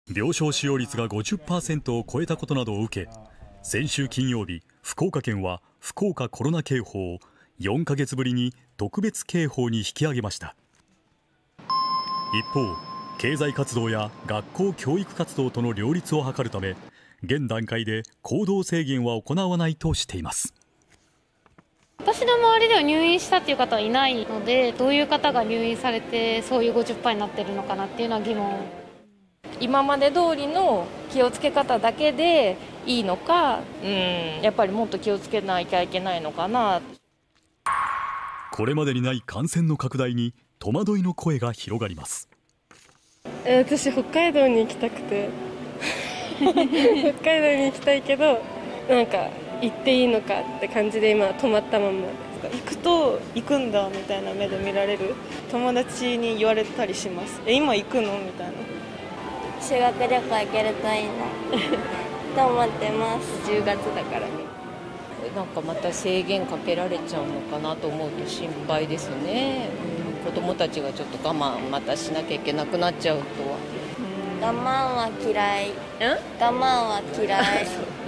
病床使用率が 50% を超えたことなどを受け、先週金曜日、福岡県は福岡コロナ警報を4ヶ月ぶりに特別警報に引き上げました。一方、経済活動や学校教育活動との両立を図るため、現段階で行動制限は行わないとしています。 私の周りでは入院したっていう方はいないので、どういう方が入院されてそういう 50% になってるのかなっていうのは疑問。 今まで通りの気をつけ方だけでいいのか、やっぱりもっと気をつけなきゃいけないのかな。 これまでにない感染の拡大に戸惑いの声が広がります。 私北海道に行きたくて北海道に行きたいけど、なんか行っていいのかって感じで今止まったまま。 行くと行くんだみたいな目で見られる、友達に言われたりします。今行くのみたいな。 修学旅行行けるといいなと思ってます。 10月だからね。なんかまた制限かけられちゃうのかなと思うと心配ですね。子供たちがちょっと我慢またしなきゃいけなくなっちゃうとは。 我慢は嫌い。我慢は嫌い。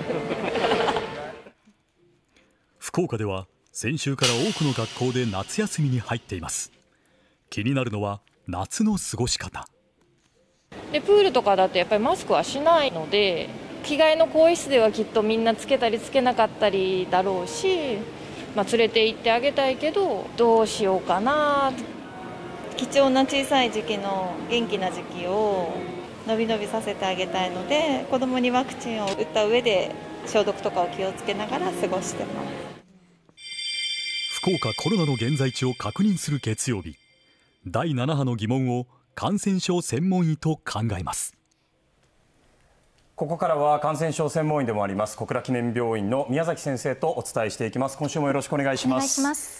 福岡では先週から多くの学校で夏休みに入っています。気になるのは夏の過ごし方で、プールとかだとやっぱりマスクはしないので、着替えの更衣室ではきっとみんなつけたりつけなかったりだろうし、連れて行ってあげたいけどどうしようかな。 貴重な小さい時期の元気な時期をのびのびさせてあげたいので、子どもにワクチンを打った上で消毒とかを気をつけながら過ごしてます。 福岡コロナの現在地を確認する月曜日、第7波の疑問を感染症専門医と考えます。 ここからは感染症専門医でもあります小倉記念病院の宮崎先生とお伝えしていきます。今週もよろしくお願いします。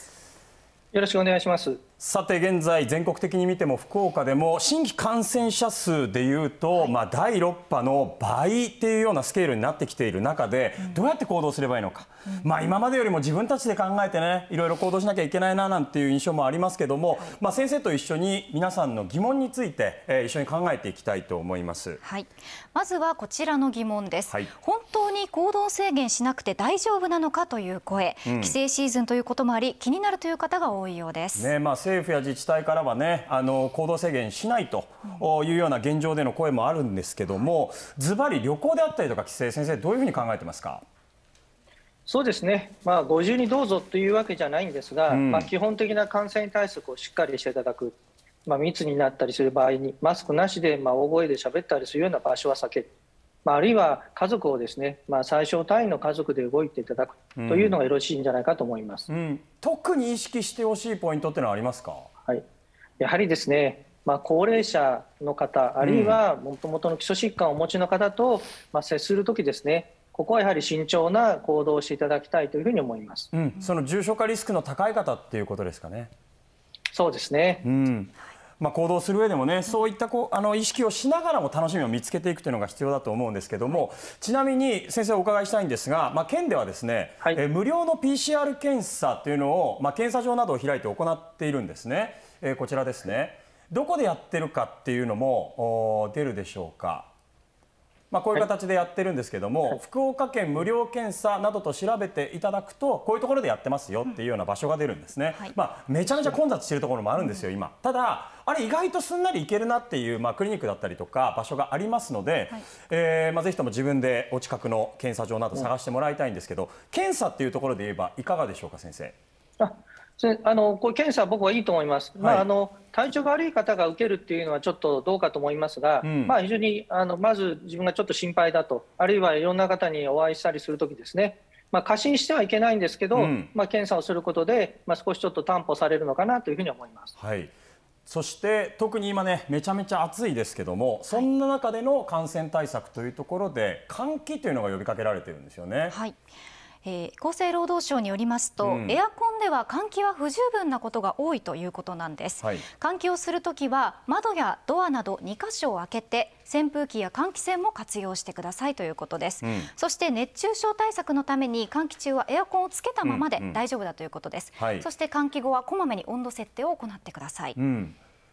よろしくお願いします。 さて現在全国的に見ても福岡でも新規感染者数でいうと、第6波の倍っていうようなスケールになってきている中で、どうやって行動すればいいのか、今までよりも自分たちで考えてね、いろいろ行動しなきゃいけないななんていう印象もありますけども、先生と一緒に皆さんの疑問について、一緒に考えていきたいと思います。 まずはこちらの疑問です。本当に行動制限しなくて大丈夫なのかという声、帰省シーズンということもあり気になるという方が多いようです。 政府や自治体からはね、行動制限しないというような現状での声もあるんですけども、ズバリ旅行であったりとか帰省、先生どういうふうに考えてますか？ そうですね、ご自由にどうぞというわけじゃないんですが、基本的な感染対策をしっかりしていただく、密になったりする場合にマスクなしで大声で喋ったりするような場所は避ける、あるいは家族をですね、最小単位の家族で動いていただくというのがよろしいんじゃないかと思います。 特に意識してほしいポイントっていうのはありますか？ やはりですね、高齢者の方、あるいはもともとの基礎疾患をお持ちの方と、接するときですね、ここはやはり慎重な行動をしていただきたいというふうに思います。 その重症化リスクの高い方っていうことですかね。 そうですね。 行動する上でもね、そういった意識をしながらも楽しみを見つけていくというのが必要だと思うんですけども、ちなみに先生お伺いしたいんですが、県ではですね、無料の PCR 検査というのを、検査場などを開いて行っているんですね。こちらですね。どこでやってるかっていうのも出るでしょうか。こういう形でやってるんですけども、福岡県無料検査などと調べていただくと、こういうところでやってますよっていうような場所が出るんですね。めちゃめちゃ混雑しているところもあるんですよ今。ただあれ意外とすんなり行けるなっていう、クリニックだったりとか場所がありますので、ぜひとも自分でお近くの検査場など探してもらいたいんですけど、検査っていうところで言えばいかがでしょうか先生。 これ検査は僕はいいと思います。体調が悪い方が受けるっていうのはちょっとどうかと思いますが、非常にまず自分がちょっと心配だと、あるいはいろんな方にお会いしたりするときですね、過信してはいけないんですけど、検査をすることで、少しちょっと担保されるのかなというふうに思います。 そして特に今ね、めちゃめちゃ暑いですけども、そんな中での感染対策というところで換気というのが呼びかけられているんですよね。 厚生労働省によりますと、エアコンでは換気は不十分なことが多いということなんです。換気をするときは窓やドアなど2箇所を開けて扇風機や換気扇も活用してくださいということです。そして熱中症対策のために換気中はエアコンをつけたままで大丈夫だということです。そして換気後はこまめに温度設定を行ってください。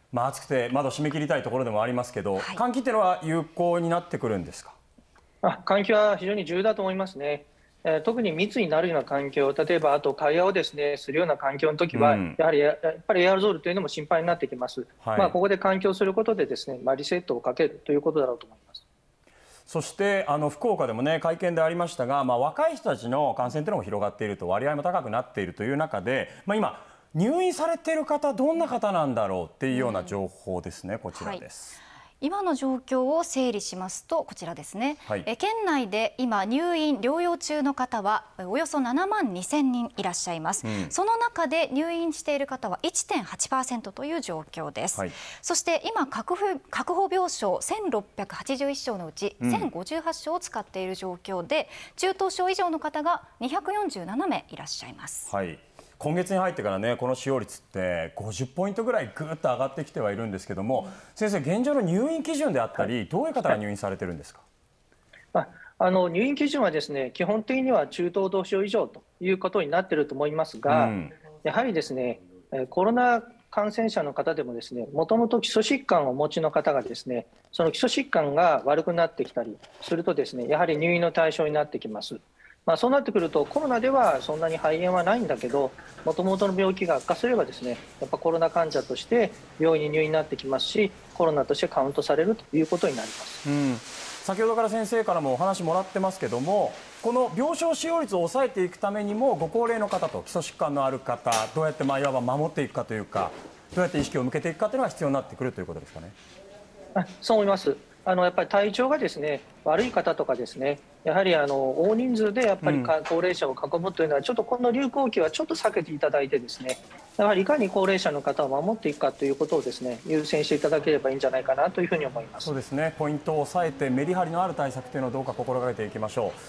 暑くて窓閉め切りたいところでもありますけど、換気っていうのは有効になってくるんですか？ 換気は非常に重要だと思いますね。特に密になるような環境、例えばあと会話をですねするような環境の時は、やっぱりエアロゾルというのも心配になってきます。ここで換気をすることでですね、リセットをかけるということだろうと思います。 そして福岡でもね会見でありましたが、若い人たちの感染というのも広がっていると、割合も高くなっているという中で、今入院されている方どんな方なんだろうっていうような情報ですね。こちらです。 今の状況を整理しますとこちらですね、県内で今入院療養中の方はおよそ7万2000人いらっしゃいます、その中で入院している方は 1.8% という状況です、そして今確保病床1681床のうち1058床を使っている状況で、中等症以上の方が247名いらっしゃいます。 今月に入ってからね、この使用率って50ポイントぐらいぐっと上がってきてはいるんですけども、先生、現状の入院基準であったり、どういう方が入院されてるんですか？ 入院基準はですね、基本的には中等度症以上ということになっていると思いますが、やはりですね、コロナ感染者の方でもですね、もともと基礎疾患をお持ちの方がですね、その基礎疾患が悪くなってきたりするとですね、やはり入院の対象になってきます。そうなってくると、コロナではそんなに肺炎はないんだけど、もともとの病気が悪化すればですね、やっぱコロナ患者として病院に入院になってきますし、コロナとしてカウントされるということになります。 先ほどから先生からもお話もらってますけども、この病床使用率を抑えていくためにも、ご高齢の方と基礎疾患のある方、どうやっていわば守っていくかというか、どうやって意識を向けていくかというのが必要になってくるということですかね。 そう思います。やっぱり体調がですね悪い方とかですね、やはり大人数でやっぱり高齢者を囲むというのは、ちょっとこの流行期はちょっと避けていただいてですね、やはりいかに高齢者の方を守っていくかということをですね優先していただければいいんじゃないかなというふうに思います。 そうですね、ポイントを抑えてメリハリのある対策というのをどうか心がけていきましょう。